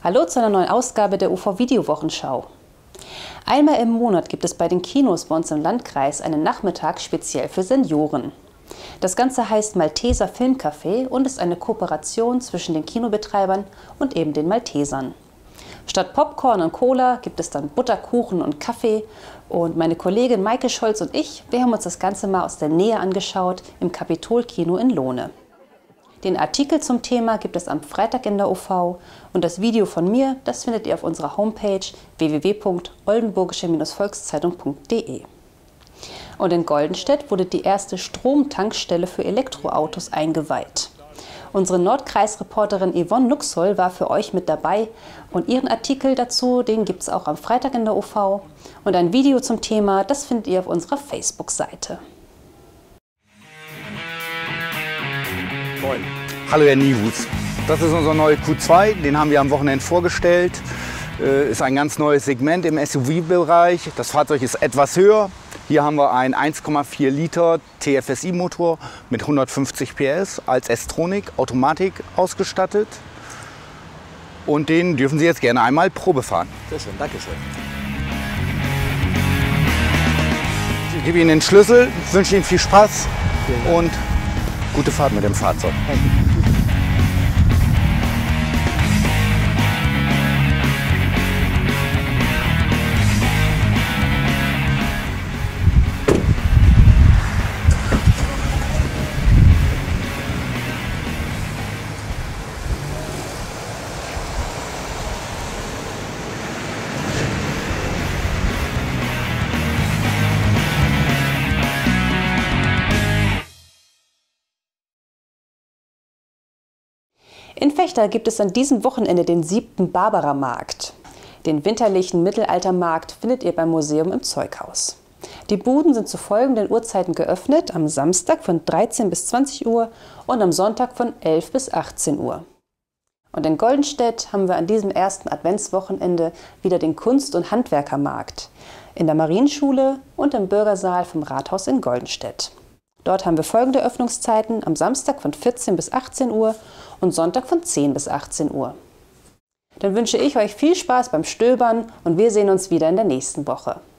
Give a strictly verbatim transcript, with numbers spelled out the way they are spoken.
Hallo zu einer neuen Ausgabe der U V-Video-Wochenschau. Einmal im Monat gibt es bei den Kinos bei uns im Landkreis einen Nachmittag speziell für Senioren. Das Ganze heißt Malteser Filmcafé und ist eine Kooperation zwischen den Kinobetreibern und eben den Maltesern. Statt Popcorn und Cola gibt es dann Butterkuchen und Kaffee. Und meine Kollegin Maike Scholz und ich, wir haben uns das Ganze mal aus der Nähe angeschaut im Kapitol-Kino in Lohne. Den Artikel zum Thema gibt es am Freitag in der O V und das Video von mir, das findet ihr auf unserer Homepage w w w punkt oldenburgische Volkszeitung punkt de. Und in Goldenstedt wurde die erste Stromtankstelle für Elektroautos eingeweiht. Unsere Nordkreis-Reporterin Yvonne Luxol war für euch mit dabei und ihren Artikel dazu, den gibt es auch am Freitag in der O V. Und ein Video zum Thema, das findet ihr auf unserer Facebook-Seite. Moin. Hallo Herr Niewutz. Das ist unser neuer Q zwei, den haben wir am Wochenende vorgestellt. Äh, ist ein ganz neues Segment im S U V-Bereich. Das Fahrzeug ist etwas höher. Hier haben wir einen eins Komma vier Liter T F S I-Motor mit hundertfünfzig P S als S-Tronic Automatik ausgestattet. Und den dürfen Sie jetzt gerne einmal Probe fahren. Sehr schön, danke schön. Ich gebe Ihnen den Schlüssel, wünsche Ihnen viel Spaß und gute Fahrt mit dem Fahrzeug. In Vechta gibt es an diesem Wochenende den siebten Barbara-Markt. Den winterlichen Mittelaltermarkt findet ihr beim Museum im Zeughaus. Die Buden sind zu folgenden Uhrzeiten geöffnet, am Samstag von dreizehn bis zwanzig Uhr und am Sonntag von elf bis achtzehn Uhr. Und in Goldenstedt haben wir an diesem ersten Adventswochenende wieder den Kunst- und Handwerkermarkt in der Marienschule und im Bürgersaal vom Rathaus in Goldenstedt. Dort haben wir folgende Öffnungszeiten am Samstag von vierzehn bis achtzehn Uhr und Sonntag von zehn bis achtzehn Uhr. Dann wünsche ich euch viel Spaß beim Stöbern und wir sehen uns wieder in der nächsten Woche.